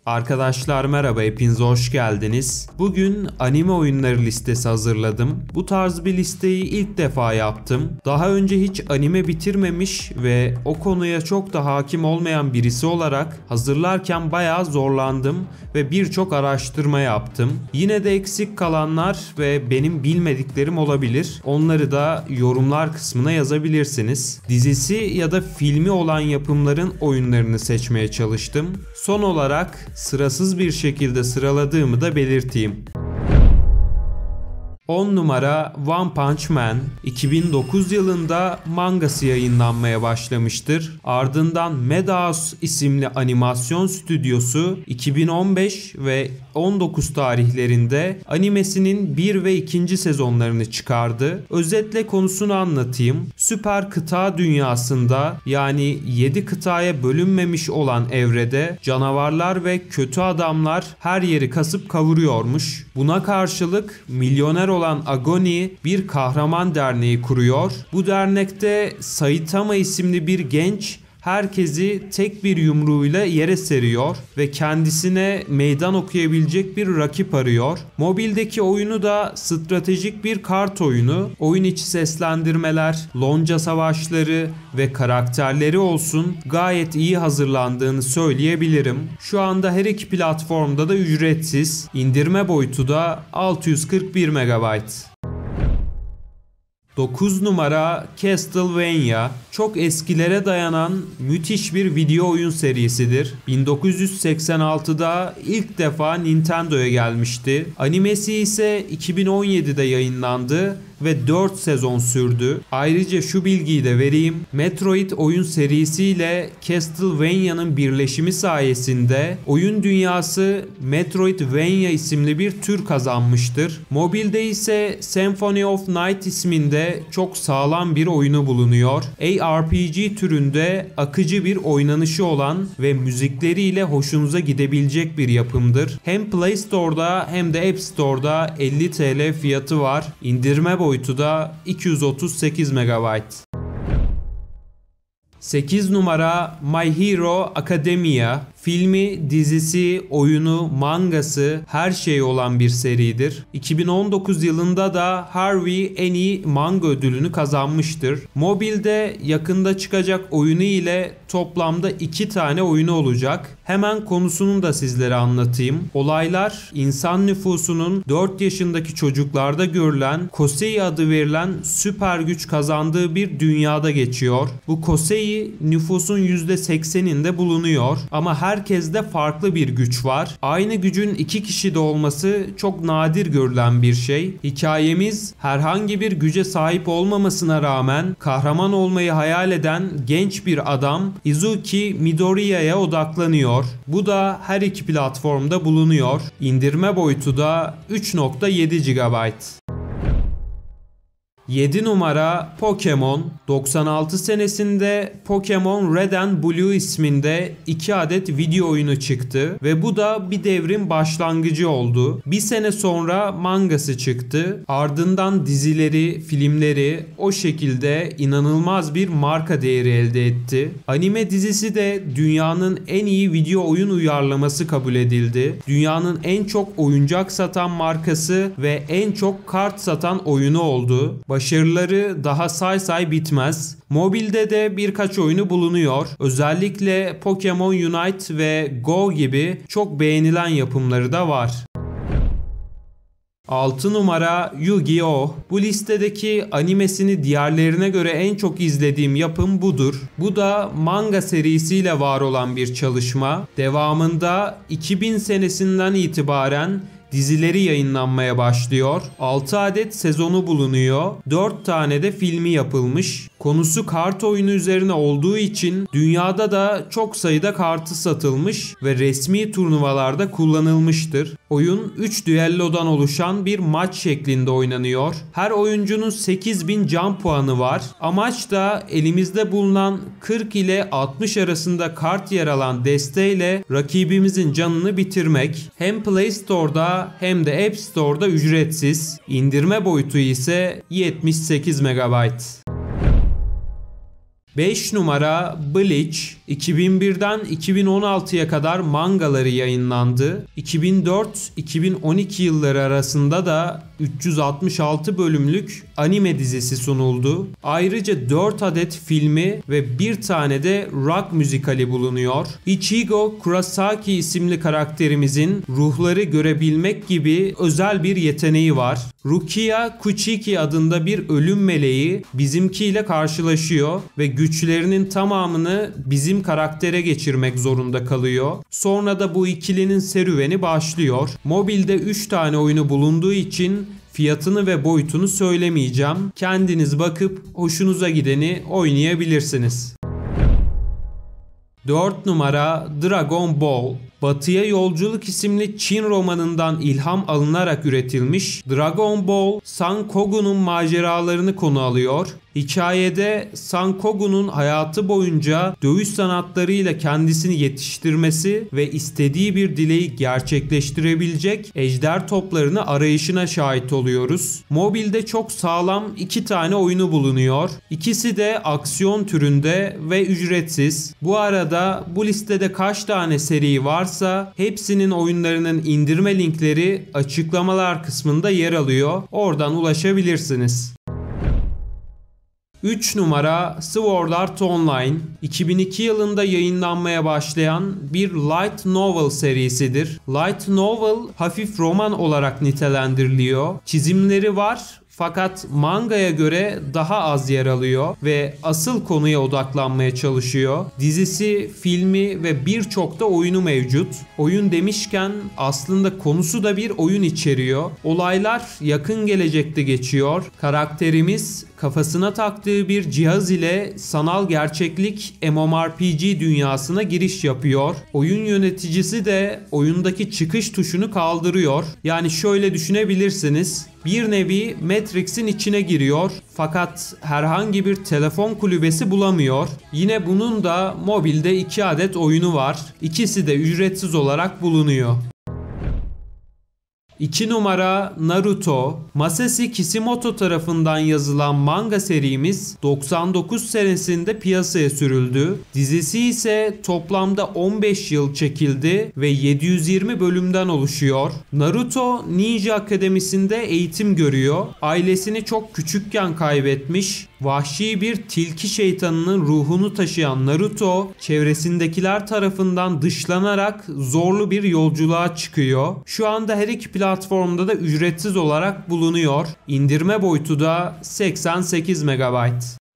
Arkadaşlar merhaba, hepiniz hoş geldiniz. Bugün anime oyunları listesi hazırladım. Bu tarz bir listeyi ilk defa yaptım. Daha önce hiç anime bitirmemiş ve o konuya çok da hakim olmayan birisi olarak hazırlarken bayağı zorlandım ve birçok araştırma yaptım. Yine de eksik kalanlar ve benim bilmediklerim olabilir. Onları da yorumlar kısmına yazabilirsiniz. Dizisi ya da filmi olan yapımların oyunlarını seçmeye çalıştım. Son olarak sırasız bir şekilde sıraladığımı da belirteyim. 10 numara One Punch Man 2009 yılında mangası yayınlanmaya başlamıştır. Ardından Madhouse isimli animasyon stüdyosu 2015 ve 19 tarihlerinde animesinin 1 ve 2. sezonlarını çıkardı. Özetle konusunu anlatayım. Süper kıta dünyasında, yani 7 kıtaya bölünmemiş olan evrede canavarlar ve kötü adamlar her yeri kasıp kavuruyormuş. Buna karşılık milyoner olan Agony bir kahraman derneği kuruyor. Bu dernekte Saitama isimli bir genç herkesi tek bir yumruğuyla yere seriyor ve kendisine meydan okuyabilecek bir rakip arıyor. Mobildeki oyunu da stratejik bir kart oyunu. Oyun içi seslendirmeler, lonca savaşları ve karakterleri olsun gayet iyi hazırlandığını söyleyebilirim. Şu anda her iki platformda da ücretsiz. İndirme boyutu da 641 MB. 9 numara Castlevania çok eskilere dayanan müthiş bir video oyun serisidir. 1986'da ilk defa Nintendo'ya gelmişti. Animesi ise 2017'de yayınlandı ve 4 sezon sürdü. Ayrıca şu bilgiyi de vereyim. Metroid oyun serisiyle Castlevania'nın birleşimi sayesinde oyun dünyası Metroidvania isimli bir tür kazanmıştır. Mobilde ise Symphony of Night isminde çok sağlam bir oyunu bulunuyor. ARPG türünde akıcı bir oynanışı olan ve müzikleriyle hoşunuza gidebilecek bir yapımdır. Hem Play Store'da hem de App Store'da 50 TL fiyatı var. İndirme boyutu da 238 MB. 8 numara My Hero Academia filmi, dizisi, oyunu, mangası her şey olan bir seridir. 2019 yılında da Harvey en iyi manga ödülünü kazanmıştır. Mobilde yakında çıkacak oyunu ile toplamda 2 tane oyunu olacak. Hemen konusunu da sizlere anlatayım. Olaylar insan nüfusunun 4 yaşındaki çocuklarda görülen Kosei adı verilen süper güç kazandığı bir dünyada geçiyor. Bu Kosei nüfusun %80'inde bulunuyor ama herkeste farklı bir güç var. Aynı gücün 2 kişide olması çok nadir görülen bir şey. Hikayemiz herhangi bir güce sahip olmamasına rağmen kahraman olmayı hayal eden genç bir adam Izuki Midoriya'ya odaklanıyor. Bu da her iki platformda bulunuyor. İndirme boyutu da 3.7 GB. 7 numara Pokemon. 96 senesinde Pokemon Red and Blue isminde 2 adet video oyunu çıktı ve bu da bir devrin başlangıcı oldu. Bir sene sonra mangası çıktı. Ardından dizileri, filmleri o şekilde inanılmaz bir marka değeri elde etti. Anime dizisi de dünyanın en iyi video oyun uyarlaması kabul edildi. Dünyanın en çok oyuncak satan markası ve en çok kart satan oyunu oldu. Başarıları daha say bitmez. Mobilde de birkaç oyunu bulunuyor. Özellikle Pokemon Unite ve Go gibi çok beğenilen yapımları da var. 6 numara Yu-Gi-Oh! Bu listedeki animesini diğerlerine göre en çok izlediğim yapım budur. Bu da manga serisiyle var olan bir çalışma. Devamında 2000 senesinden itibaren dizileri yayınlanmaya başlıyor. 6 adet sezonu bulunuyor. 4 tane de filmi yapılmış. Konusu kart oyunu üzerine olduğu için dünyada da çok sayıda kartı satılmış ve resmi turnuvalarda kullanılmıştır. Oyun 3 düellodan oluşan bir maç şeklinde oynanıyor. Her oyuncunun 8000 can puanı var. Amaç da elimizde bulunan 40 ile 60 arasında kart yer alan desteğiyle rakibimizin canını bitirmek. Hem Play Store'da hem de App Store'da ücretsiz. İndirme boyutu ise 78 MB. 5 numara Bleach 2001'den 2016'ya kadar mangaları yayınlandı. 2004-2012 yılları arasında da 366 bölümlük anime dizisi sunuldu. Ayrıca 4 adet filmi ve bir tane de rock müzikali bulunuyor. Ichigo Kurosaki isimli karakterimizin ruhları görebilmek gibi özel bir yeteneği var. Rukia Kuchiki adında bir ölüm meleği bizimkiyle karşılaşıyor ve güçlerinin tamamını bizim karaktere geçirmek zorunda kalıyor. Sonra da bu ikilinin serüveni başlıyor. Mobilde 3 tane oyunu bulunduğu için fiyatını ve boyutunu söylemeyeceğim. Kendiniz bakıp hoşunuza gideni oynayabilirsiniz. 4 numara Dragon Ball. Batıya Yolculuk isimli Çin romanından ilham alınarak üretilmiş Dragon Ball, Sangoku'nun maceralarını konu alıyor. Hikayede Sangoku'nun hayatı boyunca dövüş sanatlarıyla kendisini yetiştirmesi ve istediği bir dileği gerçekleştirebilecek ejder toplarını arayışına şahit oluyoruz. Mobilde çok sağlam 2 tane oyunu bulunuyor. İkisi de aksiyon türünde ve ücretsiz. Bu arada bu listede kaç tane seri varsa hepsinin oyunlarının indirme linkleri açıklamalar kısmında yer alıyor. Oradan ulaşabilirsiniz. 3 numara Sword Art Online. 2002 yılında yayınlanmaya başlayan bir light novel serisidir. Light novel hafif roman olarak nitelendiriliyor. Çizimleri var fakat mangaya göre daha az yer alıyor ve asıl konuya odaklanmaya çalışıyor. Dizisi, filmi ve birçok da oyunu mevcut. Oyun demişken aslında konusu da bir oyun içeriyor. Olaylar yakın gelecekte geçiyor. Karakterimiz kafasına taktığı bir cihaz ile sanal gerçeklik MMORPG dünyasına giriş yapıyor. Oyun yöneticisi de oyundaki çıkış tuşunu kaldırıyor. Yani şöyle düşünebilirsiniz. Bir nevi Matrix'in içine giriyor fakat herhangi bir telefon kulübesi bulamıyor. Yine bunun da mobilde 2 adet oyunu var. İkisi de ücretsiz olarak bulunuyor. 2 numara Naruto. Masashi Kishimoto tarafından yazılan manga serimiz 99 senesinde piyasaya sürüldü. Dizisi ise toplamda 15 yıl çekildi ve 720 bölümden oluşuyor. Naruto Ninja Akademisi'nde eğitim görüyor. Ailesini çok küçükken kaybetmiş. Vahşi bir tilki şeytanının ruhunu taşıyan Naruto, çevresindekiler tarafından dışlanarak zorlu bir yolculuğa çıkıyor. Şu anda her iki platformda da ücretsiz olarak bulunuyor. İndirme boyutu da 88 MB.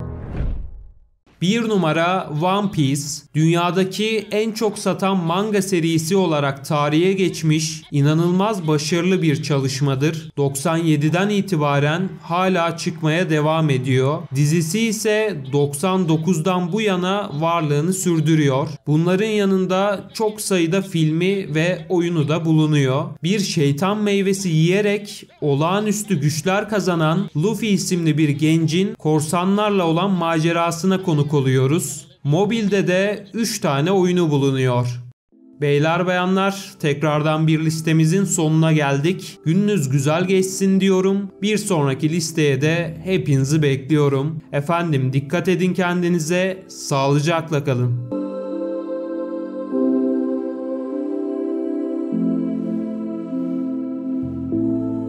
1 numara One Piece. Dünyadaki en çok satan manga serisi olarak tarihe geçmiş, inanılmaz başarılı bir çalışmadır. 97'den itibaren hala çıkmaya devam ediyor. Dizisi ise 99'dan bu yana varlığını sürdürüyor. Bunların yanında çok sayıda filmi ve oyunu da bulunuyor. Bir şeytan meyvesi yiyerek olağanüstü güçler kazanan Luffy isimli bir gencin korsanlarla olan macerasına konuk oluyoruz. Mobilde de 3 tane oyunu bulunuyor. Beyler bayanlar, tekrardan bir listemizin sonuna geldik. Gününüz güzel geçsin diyorum. Bir sonraki listeye de hepinizi bekliyorum. Efendim dikkat edin kendinize, sağlıcakla kalın.